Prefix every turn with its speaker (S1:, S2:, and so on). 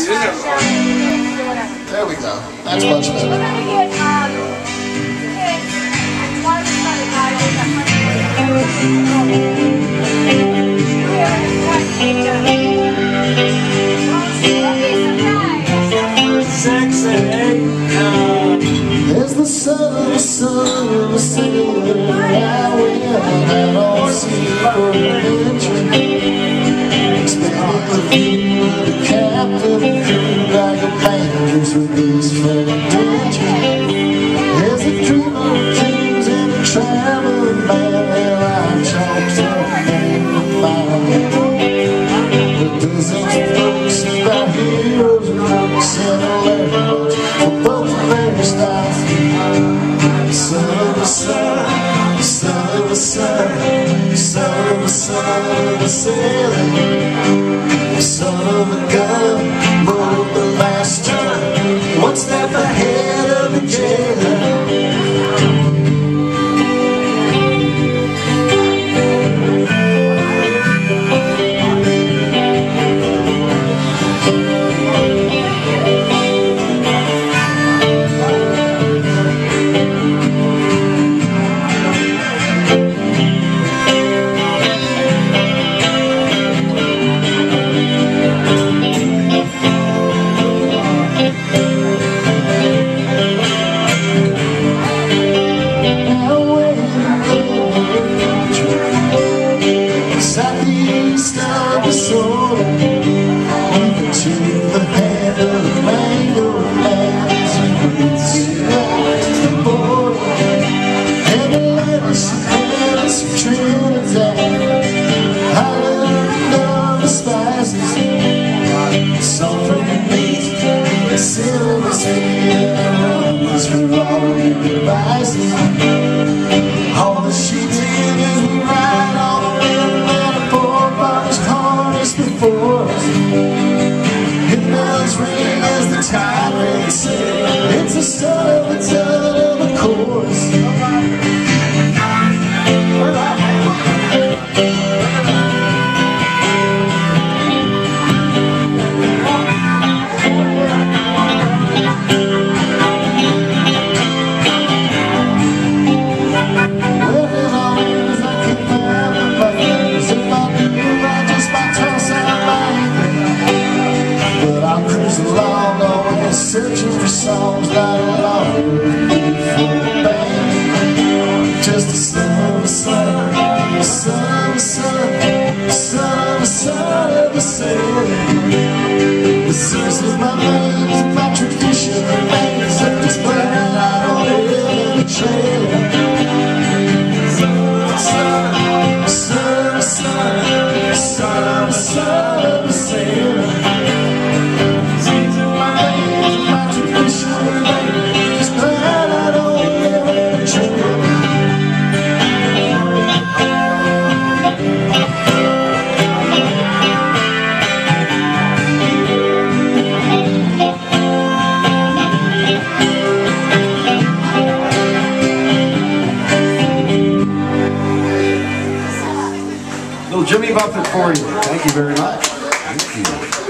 S1: There we go. That's much better. There's the sun, the sun, the sailor. Now we have all seen for adventure. Expanding the view of the captain and crew like a banker's with his friend danger. There's a dreamer of dreams and a traveling man. Their lives talks up and about. The dozens of books about heroes and books and a letter for both of their styles. Son of a son, son of a son, son of a son of a sailor, son of a gun, rode the last turn, one step ahead of the jailer. All the sheets in as we ride on the wind, and a poor box harness before us. It bells ring as the tide race. It's the son of a ton of a chorus. Searching for songs that are longer before the band. Just a son of a son, a son of a son, a son of a son of a sailor. The seas of my veins, my tradition remains. I'm just glad I don't live in a trailer. Son of a son, a son of a son, a son of a son of a sailor.
S2: Jimmy Buffett for you. Thank you very much. Thank you.